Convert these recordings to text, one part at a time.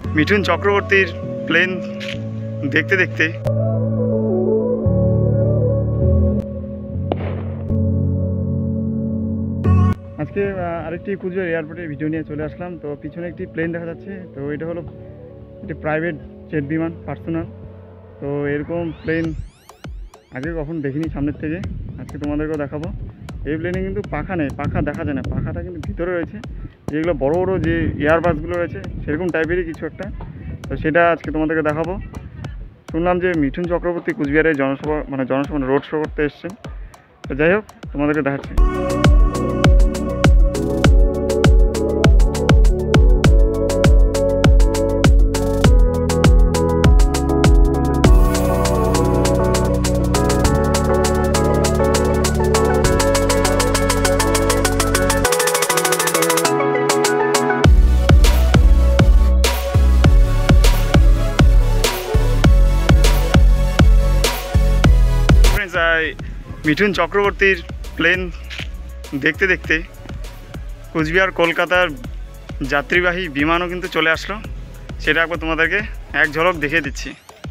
মিঠুন চক্রবর্তীর প্লেন দেখতে দেখতে আজকে আরেকটি কুচবিহার এয়ারপোর্টের ভিডিও নিয়ে চলে আসলাম। তো পিছনে একটি প্লেন দেখা যাচ্ছে। তো এটা হলো একটি প্রাইভেট জেট বিমান, পার্সোনাল। তো এরকম প্লেন আগে কখন দেখিনি সামনের থেকে, আজকে তোমাদেরকেও দেখাবো। এই প্লেনে কিন্তু পাখা নেই, পাখা দেখা যায় না, পাখাটা কিন্তু ভিতরে রয়েছে। যেগুলো বড় বড় যে এয়ারবাসগুলো রয়েছে সেরকম টাইপেরই কিছু একটা। তো সেটা আজকে তোমাদেরকে দেখাবো। শুনলাম যে মিঠুন চক্রবর্তী কুচবিহারে জনসভা রোড শো করতে এসছেন। তো যাই হোক, তোমাদেরকে দেখাচ্ছি। মিঠুন চক্রবর্তীর প্লেন দেখতে দেখতে কুচবিহার কলকাতার যাত্রীবাহী বিমানও কিন্তু চলে আসলো। সেটা একবার তোমাদেরকে এক ঝলক দেখিয়ে দিচ্ছি।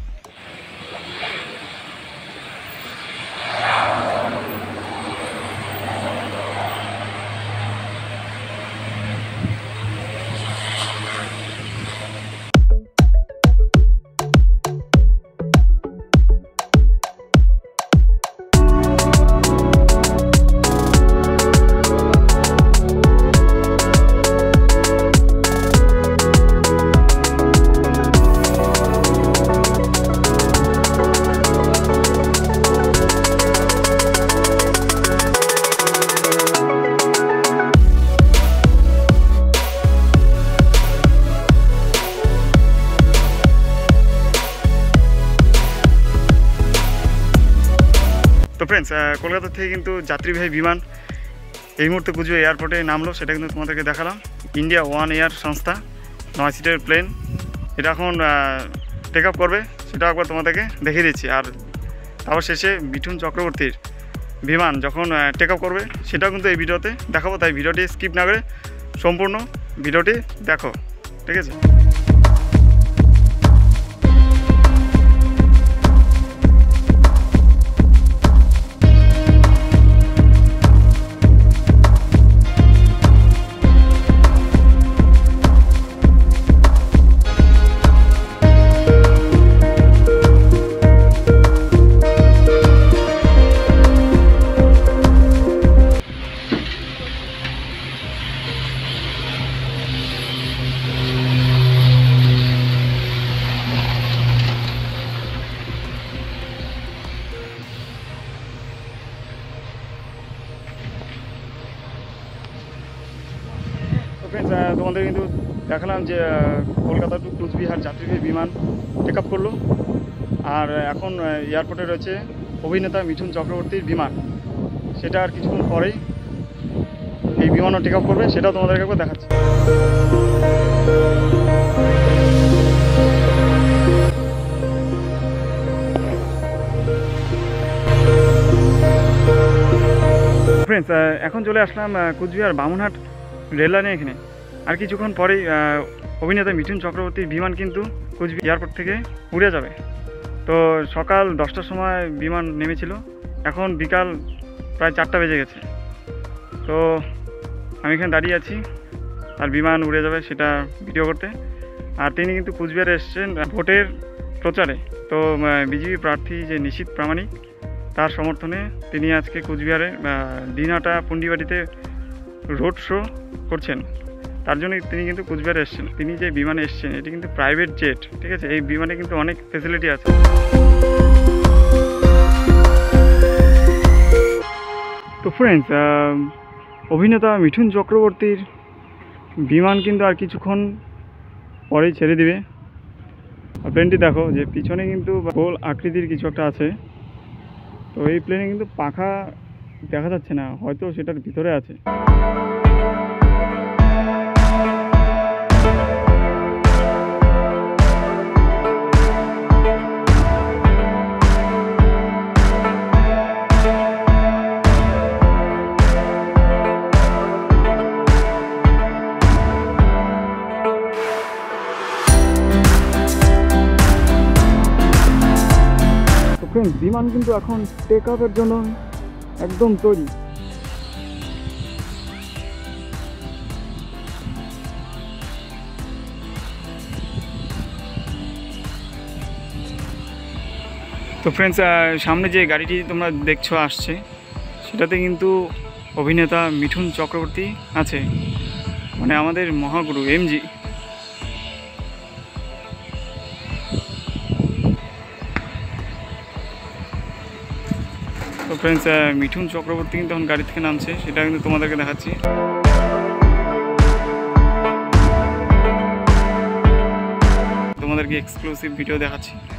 তো ফ্রেন্ডস, কলকাতা থেকে কিন্তু যাত্রীবাহী বিমান এই মুহূর্তে কুচবিহার এয়ারপোর্টে নামলো। সেটা কিন্তু তোমাদেরকে দেখালাম। ইন্ডিয়া ওয়ান এয়ার সংস্থা, 9 সিটের প্লেন। এটা এখন টেক আপ করবে, সেটা একবার তোমাদেরকে দেখিয়ে দিচ্ছি। আর তারপর শেষে মিঠুন চক্রবর্তীর বিমান যখন টেক আপ করবে সেটাও কিন্তু এই ভিডিওতে দেখাবো। তাই ভিডিওটি স্কিপ না করে সম্পূর্ণ ভিডিওটি দেখো, ঠিক আছে? তোমাদের কিন্তু দেখালাম যে কলকাতা টু কুচবিহার যাত্রীবাহী বিমান টেক আপ করলো। আর এখন এয়ারপোর্টে রয়েছে অভিনেতা মিঠুন চক্রবর্তীর বিমান। সেটা আর কিছুক্ষণ পরেই এই বিমানও টেক আপ করবে, সেটাও তোমাদেরকে একবার দেখাচ্ছি। ফ্রেন্ডস, এখন চলে আসলাম কুচবিহার বামুনহাট রেল লাইনে। এখানে আর কিছুক্ষণ পরেই অভিনেতা মিঠুন চক্রবর্তীর বিমান কিন্তু কুচবিহার এয়ারপোর্ট থেকে উড়ে যাবে। তো সকাল 10টার সময় বিমান নেমেছিল, এখন বিকাল প্রায় 4টা বেজে গেছে। তো আমি এখানে দাঁড়িয়ে আছি, আর বিমান উড়ে যাবে সেটা ভিডিও করতে। আর তিনি কিন্তু কুচবিহারে এসছেন ভোটের প্রচারে। তো বিজেপি প্রার্থী যে নিশীথ প্রামাণিক, তার সমর্থনে তিনি আজকে কুচবিহারে দিনহাটা পুন্ডিবাড়িতে রোড শো করছেন। তার জন্য তিনি কিন্তু কুচবিহারে এসছেন। তিনি যে বিমানে এসছেন এটি কিন্তু প্রাইভেট জেট, ঠিক আছে? এই বিমানে কিন্তু অনেক ফেসিলিটি আছে। তো ফ্রেন্ডস, অভিনেতা মিঠুন চক্রবর্তীর বিমান কিন্তু আর কিছুক্ষণ পরেই ছেড়ে দিবে। প্লেনটি দেখো যে পিছনে কিন্তু গোল আকৃতির কিছু একটা আছে। তো এই প্লেনে কিন্তু পাখা দেখা যাচ্ছে না, হয়তো সেটার ভিতরে আছে। ফ্রেন্ডস বিমান কিন্তু এখন টেক অফের জন্য একদম তৈরি। তো ফ্রেন্ডস সামনে যে গাড়িটি তোমরা দেখছো আসছে, সেটাতে কিন্তু অভিনেতা মিঠুন চক্রবর্তী আছে, মানে আমাদের মহাগুরু এমজি। তো ফ্রেন্ডস মিঠুন চক্রবর্তী কিন্তু এখন গাড়ি থেকে নামছে, সেটা কিন্তু তোমাদেরকে দেখাচ্ছি। তোমাদেরকে এক্সক্লুসিভ ভিডিও দেখাচ্ছি।